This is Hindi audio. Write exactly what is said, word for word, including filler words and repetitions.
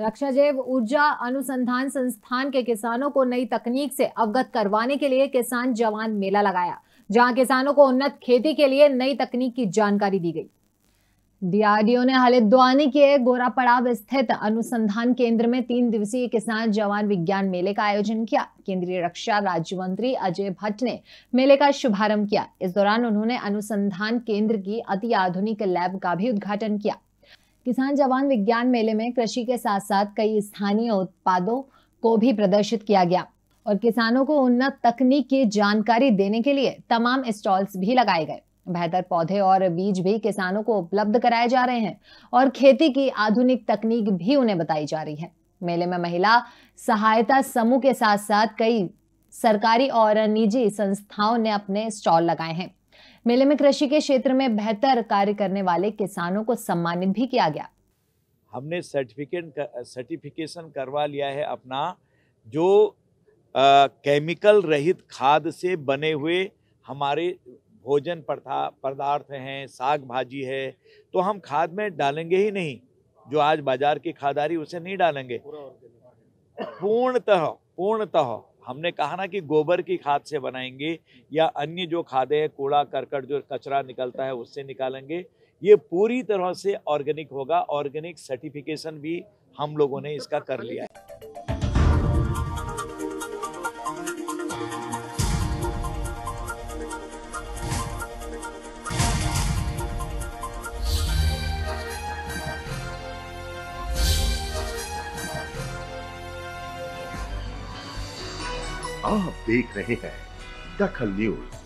रक्षा जैव ऊर्जा अनुसंधान संस्थान के किसानों को नई तकनीक से अवगत करवाने के लिए किसान जवान मेला लगाया, जहां किसानों को उन्नत खेती के लिए नई तकनीक की जानकारी दी गई। डीआरडीओ ने हल्द्वानी के गोरापड़ाव स्थित अनुसंधान केंद्र में तीन दिवसीय किसान जवान विज्ञान मेले का आयोजन किया। केंद्रीय रक्षा राज्य मंत्री अजय भट्ट ने मेले का शुभारंभ किया। इस दौरान उन्होंने अनुसंधान केंद्र की अति आधुनिक लैब का भी उद्घाटन किया। किसान जवान विज्ञान मेले में कृषि के साथ साथ कई स्थानीय उत्पादों को भी प्रदर्शित किया गया और किसानों को उन्नत तकनीक की जानकारी देने के लिए तमाम स्टॉल्स भी लगाए गए। बेहतर पौधे और बीज भी किसानों को उपलब्ध कराए जा रहे हैं और खेती की आधुनिक तकनीक भी उन्हें बताई जा रही है। मेले में महिला सहायता समूह के साथ साथ कई सरकारी और निजी संस्थाओं ने अपने स्टॉल लगाए हैं। मेले में कृषि के क्षेत्र में बेहतर कार्य करने वाले किसानों को सम्मानित भी किया गया। हमने सर्टिफिकेट सर्टिफिकेशन करवा लिया है अपना, जो आ, केमिकल रहित खाद से बने हुए हमारे भोजन पदार्थ हैं, साग भाजी है, तो हम खाद में डालेंगे ही नहीं। जो आज बाजार की खाद आ रही उसे नहीं डालेंगे। पूर्णतः पूर्णतः हमने कहा ना कि गोबर की खाद से बनाएंगे या अन्य जो खादें हैं, कूड़ा करकट जो कचरा निकलता है उससे निकालेंगे। ये पूरी तरह से ऑर्गेनिक होगा। ऑर्गेनिक सर्टिफिकेशन भी हम लोगों ने इसका कर लिया है। आप देख रहे हैं दखल न्यूज।